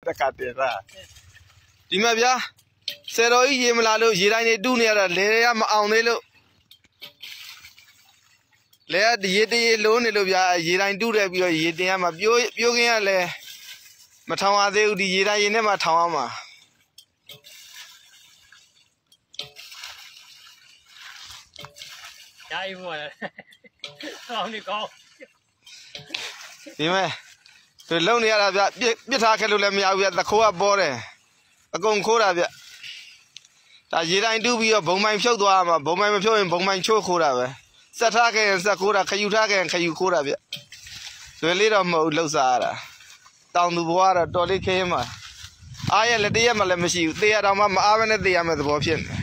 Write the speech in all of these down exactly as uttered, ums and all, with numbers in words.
တကတည်းကဒီမှာဗျာဆယ်တော်ကြီးရေမလာလို့ရေတိုင်းနေတူးနေရတာလေရမအောင်သေးလို့လေရေတရေလုံးနေလို့ဗျာရေတိုင်းတူးတယ်ပြီးတော့ရေတင်ရမှာပြိုးပြိုးခင်းရလဲမထောင်ရသေးဘူးဒီရေတိုင်းရေနဲ့မှထောင်ရမှာย้ายมั่วแล้วเอานี่ก้ဒီမဲ့သူလုံနေရတာဗျပြစ်ပြစ်ထားခဲ့လို့လည်းမရဘူးဗျသခိုးကပေါ်တယ်အကုန်ခိုးတာဗျဒါရေတိုင်းတူးပြီးတော့ဘုံမိုင်ဖြုတ်သွားမှာဘုံမိုင်မဖြုတ်ရင်ဘုံမိုင်ချိုးခိုးတာပဲစက်ထားခဲ့ရင်စက်ခိုးတာခယူထားခဲ့ရင်ခယူခိုးတာဗျဆိုလေးတော့မဟုတ်လှုပ်စားရတာတောင်သူဘဝကတော့တော်လေးခင်းမှာအားရလက်တရက်မှလည်းမရှိဘူးသေရတော့မှမအားဘဲနဲ့သေရမယ့်သဘောဖြစ်နေ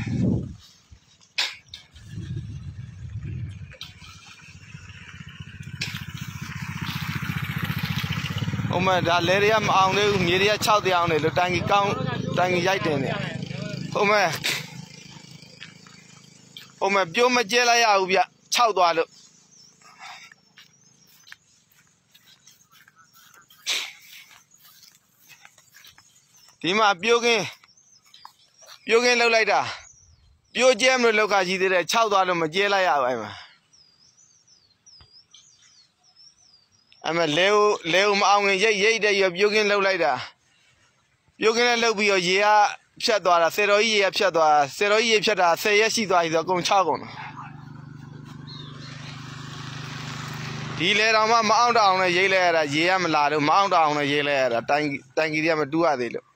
ဟိုမဲ့ဒါလဲတွေကမအောင်သေးဘူးမြေတွေက၆တရားအောင်နေလို့တိုင်ကြီးကောင်းတိုင်ကြီးရိုက်တင်နေဟိုမဲ့ဟိုမဲ့ပြိုးမကျဲလိုက်ရဘူးဗျ၆သွားလို့ဒီမှာပြိုးကင်းပြိုးကင်းလှုပ်လိုက်တာပြိုးကျဲမလို့လောက်ကကြီးသေးတယ်၆သွားလို့မကျဲလိုက်ရဘူးအဲ့မှာအဲ့မဲ့လဲလဲမအောင်ရင်ရိတ်ရိတ်တဲ့ရပြိုးကင်းလှုပ်လိုက်တာပြိုးကင်းလည်းလှုပ်ပြီးတော့ရေကဖြတ်သွားတာဆယ်တော်ကြီးရေကဖြတ်သွားဆယ်တော်ကြီးရေဖြတ်တာဆယ်ရက်ရှိသွားပြီဆိုတော့အကုန်၆ကုန်ဒီလဲတော့မှမအောင်တအောင်နဲ့ရိတ်လဲရတာရေကမလာလို့မအောင်တအောင်နဲ့ရိတ်လဲရတာတိုင်တိုင်ကြီးတွေကမတူးရသေးလို့